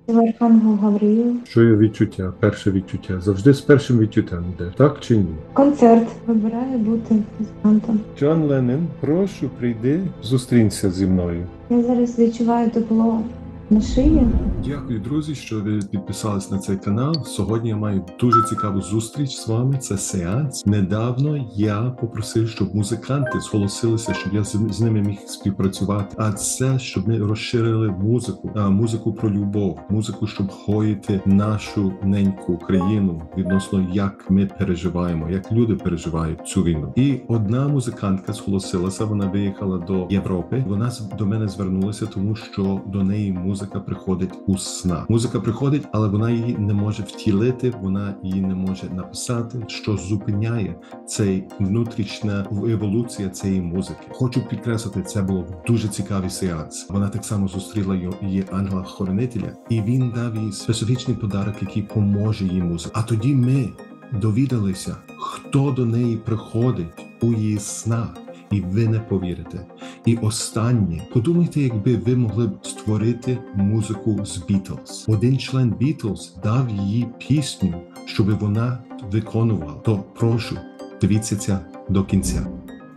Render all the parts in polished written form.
Архангел Гавриїл. Що є відчуття? Перше відчуття. Завжди з першим відчуттям йдеш, так чи ні? Концерт. Вибираю бути музикантом. Джон Леннон, прошу, прийди, зустрінься зі мною. Я зараз відчуваю тепло на шиї. Дякую, друзі, що ви підписались на цей канал. Сьогодні я маю дуже цікаву зустріч з вами. Це сеанс. Недавно я попросив, щоб музиканти зголосилися, щоб я з ними міг співпрацювати. А це щоб ми розширили музику про любов, музику, щоб хоїти нашу неньку країну відносно як ми переживаємо, як люди переживають цю війну. І одна музикантка зголосилася. Вона виїхала до Європи. Вона до мене звернулася, тому що до неї музика приходить у снах. Музика приходить, але вона її не може втілити, вона її не може написати, що зупиняє цей внутрішня еволюція цієї музики. Хочу підкреслити, це було дуже цікавий сеанс. Вона так само зустріла її ангела-хоронителя, і він дав їй специфічний подарок, який поможе їй музиці. А тоді ми довідалися, хто до неї приходить у її снах. І ви не повірите. І останнє, подумайте, якби ви могли б створити музику з Beatles. Один член Beatles дав їй пісню, щоб вона виконувала. То прошу, дивіться це до кінця.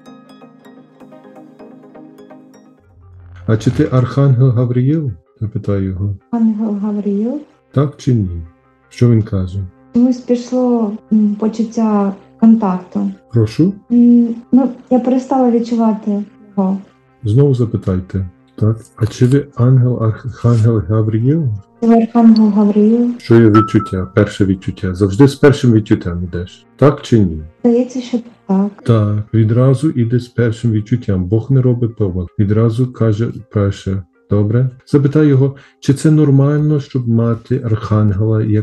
А чи ти Архангел Гавриїл? Я питаю його. Ангел Гавриїл. Так чи ні? Що він каже? Чомусь пішло почуття контакту. Прошу? Ну, я перестала відчувати його. Знову запитайте. Так. А чи ви Архангел Гавриїл? Архангел Гавриїл. Що є відчуття? Перше відчуття. Завжди з першим відчуттям йдеш. Так чи ні? Здається, що так. Так. Відразу іде з першим відчуттям. Бог не робить помилок. Відразу каже перше. Добре? Запитай його, чи це нормально, щоб мати архангела як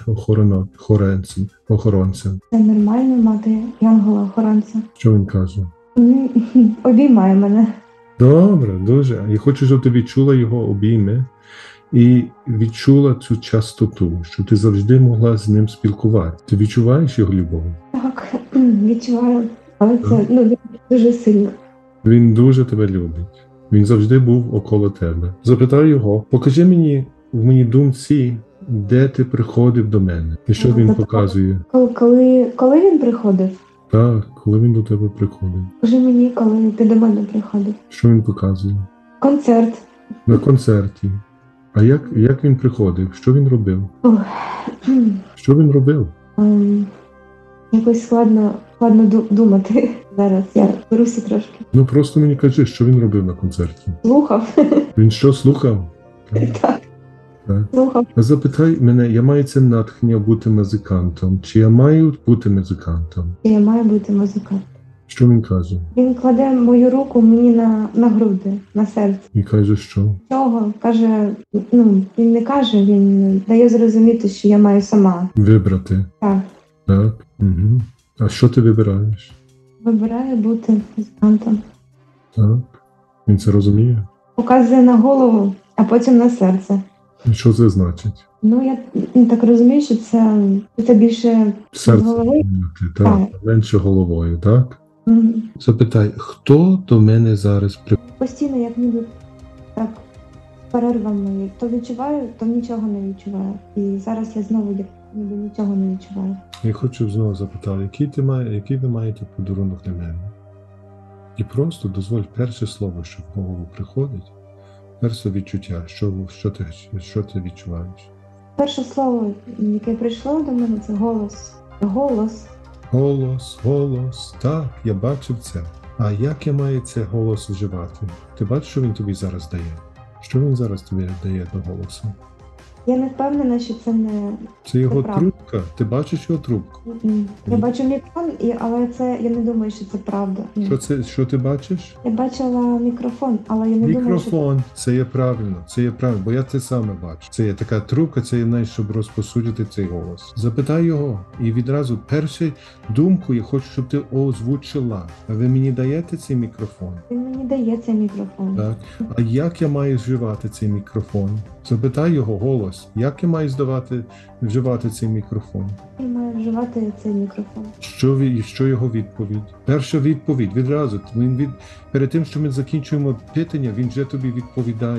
ангел-охоронця? Це нормально мати ангела-охоронця. Що він каже? Обіймає мене. Добре, дуже. Я хочу, щоб ти відчула його обійми і відчула цю частоту, щоб ти завжди могла з ним спілкуватися. Ти відчуваєш його любов? Так, відчуваю. Але це дуже сильно. Він дуже тебе любить. Він завжди був около тебе. Запитай його, покажи мені в моїй думці, де ти приходив до мене. І що він показує? Коли він приходив? Так, коли він до тебе приходив. Покажи мені, коли ти до мене приходив. Що він показує? Концерт. На концерті. А як він приходив? Що він робив? Що він робив? Якось складно думати зараз. Я беруся трошки. Ну просто мені кажи, що він робив на концерті. Слухав. Він що, слухав? Так. Слухав. Запитай мене, я маю це натхнення бути музикантом. Чи я маю бути музикантом? Я маю бути музикантом. Що він каже? Він кладе мою руку мені на груди, на серце. І каже, що? Чого? Каже, він не каже, він дає зрозуміти, що я маю сама. Вибрати. Так. Так? Угу. А що ти вибираєш? Вибираю бути музикантом. Так? Він це розуміє? Показує на голову, а потім на серце. І що це значить? Я так розумію, що це більше Серце голови. Так, менше головою, так? Угу. Запитай, хто до мене зараз приходить? Постійно, як ніби так, з перервами. То відчуваю, то нічого не відчуваю. І зараз я знову ніби нічого не відчуваю. Я хочу знову запитати, який ви маєте подарунок для мене? І просто дозволь перше слово, що в голову приходить, перше відчуття, що ти відчуваєш? Перше слово, яке прийшло до мене, це голос. Голос. Голос. Так, я бачив це. А як я маю цей голос вживати? Ти бачиш, що він тобі зараз дає? Що він зараз тобі дає до голосу? Я не впевнена, що це не... Це його правда. трубка. Ти бачиш його трубку? Я бачу мікрофон, але я не думаю, що це правда. Що ти бачиш? Я бачила мікрофон, але я не думаю, що... Мікрофон, це є правильно, бо я це саме бачу. Це є така трубка, це є щоб розпосудити цей голос. Запитай його, і відразу першу думку я хочу, щоб ти озвучила. А ви мені даєте цей мікрофон? Він мені дає цей мікрофон. Так. А як я маю вживати цей мікрофон? Запитай його голос, як я маю вживати цей мікрофон? Я маю вживати цей мікрофон. Що його відповідь? Перша відповідь відразу. Перед тим, що ми закінчуємо питання, він вже тобі відповідає.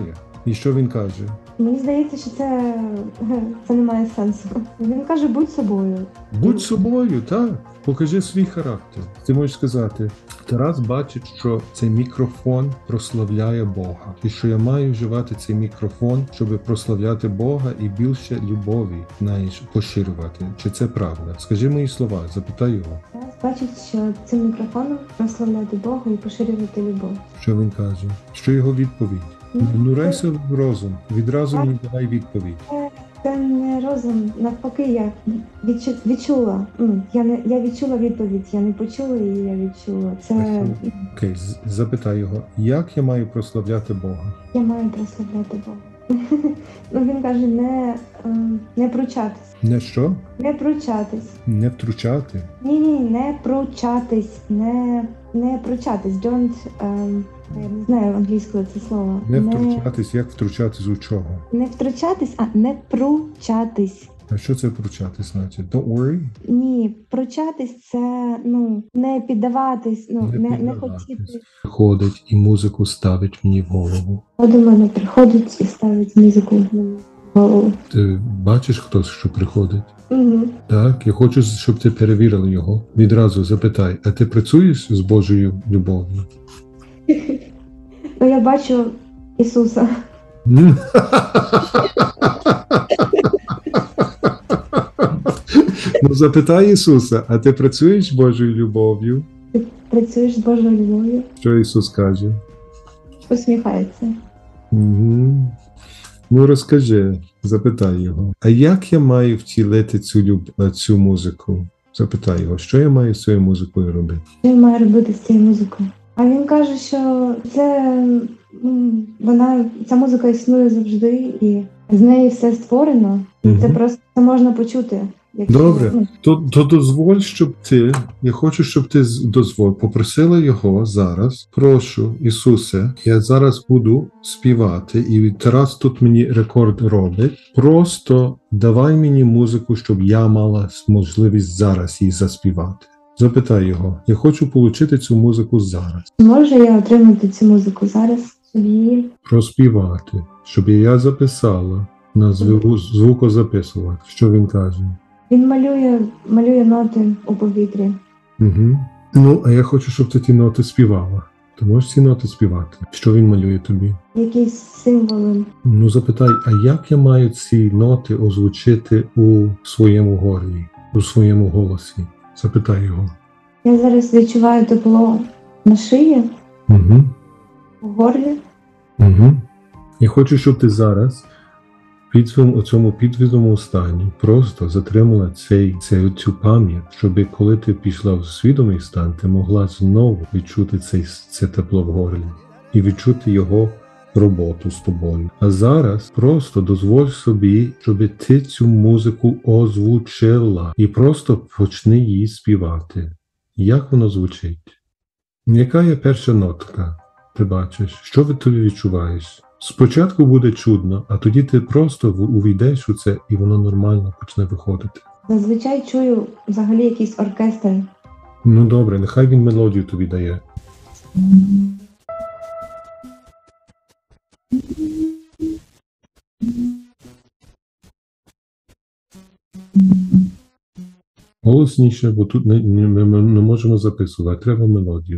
І що він каже? Мені здається, що це не має сенсу. Він каже, будь собою. Будь собою, так. Покажи свій характер. Ти можеш сказати, Тарас бачить, що цей мікрофон прославляє Бога. І що я маю вживати цей мікрофон, щоб прославляти Бога і більше любові, знаєш, поширювати. Чи це правда? Скажи мої слова, запитай його. Тарас бачить, що цим мікрофоном прославляти Бога і поширювати любов. Що він каже? Що його відповідь? Ну, рейся в розум. Відразу мені давай відповідь. Це не розум, навпаки, я відчула. Я відчула відповідь, я не почула її, я відчула. Це Окей, запитай його, як я маю прославляти Бога? я маю прославляти Бога. Він каже, не пручатись. Не що? Не пручатись. Не втручати? Ні, не пручатись. Не пручатись. Don't, я не знаю англійською це слово. Не втручатись, як втручатись у чого? Не втручатись, а не пручатись. А що це втручатись значить? Don't worry? Ні, пручатись це, не піддаватись, не піддаватись. хотіти. Приходить і музику ставить мені в голову. До мене приходить і ставить музику в голову. Ти бачиш хтось, що приходить? Угу. Так, я хочу, щоб ти перевірила його. Відразу запитай, а ти працюєш з Божою любов'ю? Я бачу Ісуса. Ну, запитай Ісуса, а ти працюєш з Божою любов'ю? Ти працюєш з Божою любов'ю? Що Ісус каже? Усміхається. Угу. Ну, розкажи, запитай його. А як я маю втілити цю музику? Запитай його, що я маю з цією музикою робити? Що я маю робити з цією музикою? А він каже, що ця музика існує завжди, і з неї все створено. І це просто можна почути. Добре, то дозволь, щоб я хочу, щоб ти попросила його зараз, прошу, Ісусе, я зараз буду співати, і Тарас тут мені рекорд робить, просто давай мені музику, щоб я мала можливість зараз її заспівати. Запитай його, я хочу отримати цю музику зараз. Може я отримати цю музику зараз, щоб її проспівати, щоб я записала, на звукозаписувати. Що він каже? Він малює ноти у повітрі. Угу. Ну, а я хочу, щоб ти ті ноти співала. Ти можеш ці ноти співати? Що він малює тобі? Якісь символи. Ну, запитай, а як я маю ці ноти озвучити у своєму горлі, у своєму голосі? Запитай його. Я зараз відчуваю тепло на шиї, у горлі. Я хочу, щоб ти зараз у цьому підвідомому стані просто затримала цю пам'ять, щоб коли ти пішла в свідомий стан, ти могла знову відчути це тепло в горлі і відчути його роботу з тобою. А зараз просто дозволь собі, щоб ти цю музику озвучила і просто почни її співати. Як воно звучить? Яка є перша нотка? Ти бачиш? Що ти відчуваєш? Спочатку буде чудно, а тоді ти просто увійдеш у це, і воно нормально почне виходити. Зазвичай чую взагалі якийсь оркестр. Ну добре, нехай він мелодію тобі дає. Голосніше, бо тут ми не можемо записувати, треба мелодію.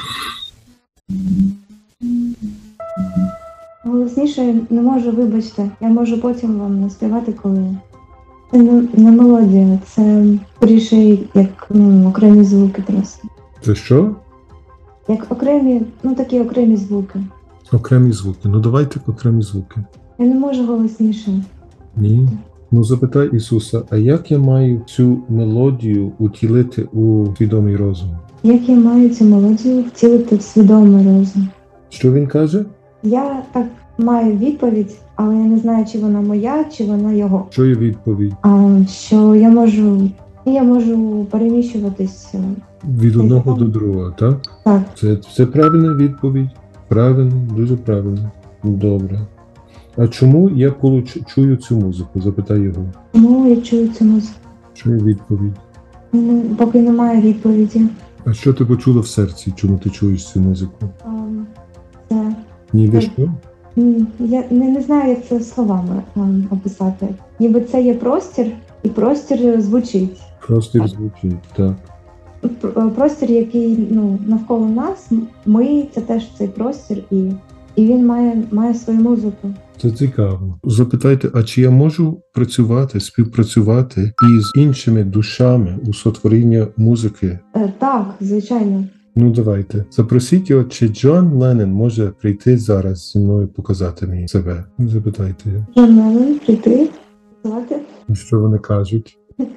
Голосніше не можу, вибачте. Я можу потім вам наспівати, коли. Це не мелодія, це скоріше як окремі звуки просто. Це що? Як такі окремі звуки. Окремі звуки. Ну давай так окремі звуки. Я не можу голосніше. Ні. Ну запитай Ісуса, а як я маю цю мелодію утілити у свідомий розум? Як я маю цю мелодію втілити в свідомий розум? Що він каже? Я так маю відповідь, але я не знаю, чи вона моя, чи вона його. Що є відповідь? Що я можу переміщуватись. Від одного до другого, так? Так. Це правильна відповідь. Правильно, дуже правильно. Добре. А чому я чую цю музику? Запитай його. Чому я чую цю музику? Що є відповідь? Поки немає відповіді. А що ти почула в серці, чому ти чуєш цю музику? Це Ніби що? Я не знаю, як це словами описати. Ніби це є простір, і простір звучить. Простір звучить, так. Простір, який навколо нас, ми це теж цей простір, і він має свою музику. Це цікаво. Запитайте, а чи я можу працювати, співпрацювати із іншими душами у сотворінні музики? Так, звичайно. Ну давайте. Запросіть його, чи Джон Леннон може прийти зараз зі мною показати мені себе? Запитайте його. Джон Леннон прийти, працювати. І що вони кажуть?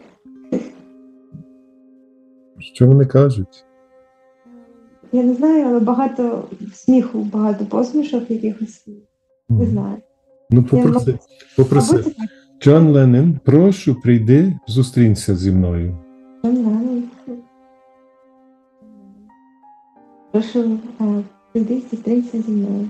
Що вони кажуть? Я не знаю, але багато сміху, багато посмішок якихось. Не знаю. Ну попроси. Мабуть, так. Джон Леннон, прошу, прийди, зустрінься зі мною. Джон Леннон. Прошу, прийди, зустрінься зі мною.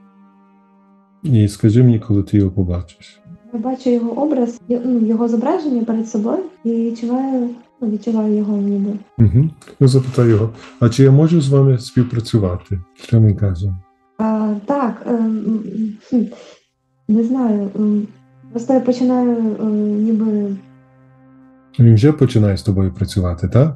І скажи мені, коли ти його побачиш. Я бачу його образ, його зображення перед собою і відчуваю його ніби. Угу. Ну, запитай його, а чи я можу з вами співпрацювати? Що він каже? Так, не знаю. Просто я починаю ніби. Він вже починає з тобою працювати, так?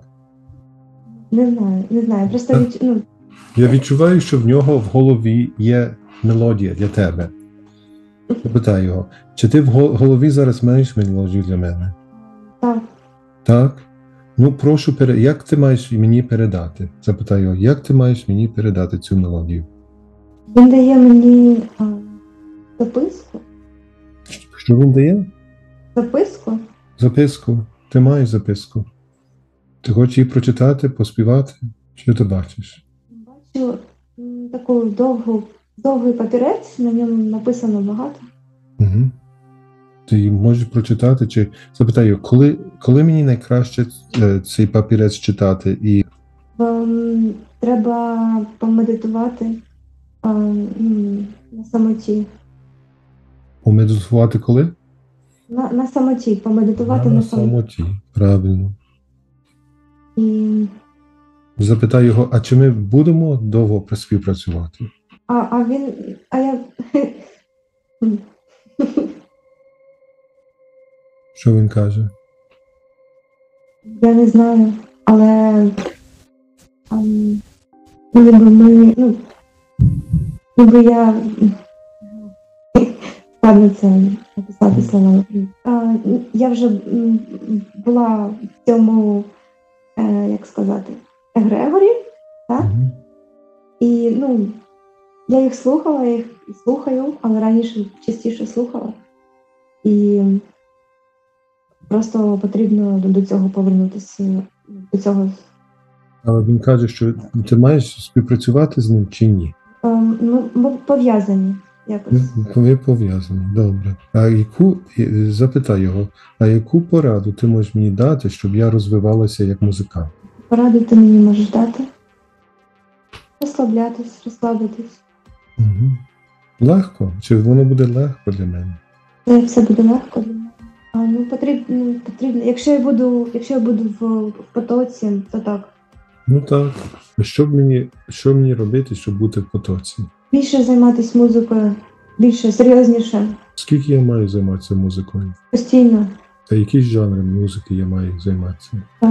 Не знаю. Просто Я відчуваю, що в нього в голові є мелодія для тебе. Запитай його, чи ти в голові зараз маєш мелодію для мене? Так. Так? Ну, прошу, як ти маєш мені передати? Запитай його, як ти маєш мені передати цю мелодію? Він дає мені записку. Що він дає? Записку? Записку. Ти маєш записку. Ти хочеш її прочитати, поспівати? Що ти бачиш? Бачу таку довгий папірець, на ньому написано багато. Угу. Ти її можеш прочитати, чи запитай його, коли мені найкраще цей папірець читати? І треба помедитувати на самоті. Помедитувати коли? На самоті, помедитувати на самоті. Правильно. І... Запитай його, а чи ми будемо довго співпрацювати? А я... Що він каже? Я не знаю, але ніби я складно це написати словами. Я вже була в цьому, як сказати, егрегорі, так? Угу. І я їх слухала, я їх слухаю, але раніше частіше слухала. І просто потрібно до цього повернутися, до цього. Але він каже, що ти маєш співпрацювати з ним чи ні? Ми пов'язані якось. Ви пов'язані, добре. Запитай його, а яку пораду ти можеш мені дати, щоб я розвивалася як музикант? Пораду ти мені можеш дати? Розслабитись. Угу. Легко? Чи воно буде легко для мене? Це все буде легко для мене. Потрібно. Якщо я буду в потоці, то так. Ну так. Що мені робити, щоб бути в потоці? Більше займатися музикою, більше, серйозніше. Скільки я маю займатися музикою? Постійно. Та які жанри музики я маю займатися?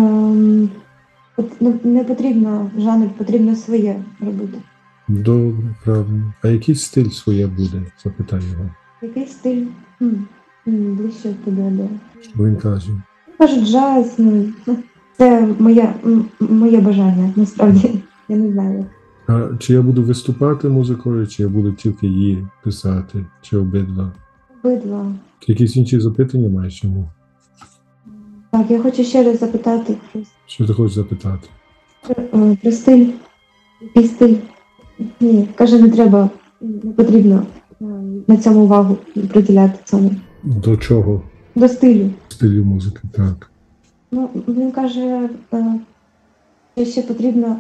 Не потрібно жанр, потрібно своє робити. Добре, правильно. А який стиль своє буде? Запитай його. Який стиль? Ближче туди до. Що він каже? Кажуть, джаз, це моє бажання, насправді. Я не знаю. А чи я буду виступати музикою, чи я буду тільки її писати, чи обидва? Обидва. Якісь інші запитання маєш йому? Так, я хочу ще раз запитати. Що ти хочеш запитати? Про стиль. Який стиль? Ні, каже, не потрібно на цьому увагу приділяти цьому. До чого? До стилю. Стилю музики, так. Він каже, що ще потрібно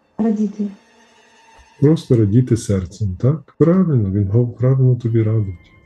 радіти. Просто радіти серцем, так? Правильно, він правильно тобі радить.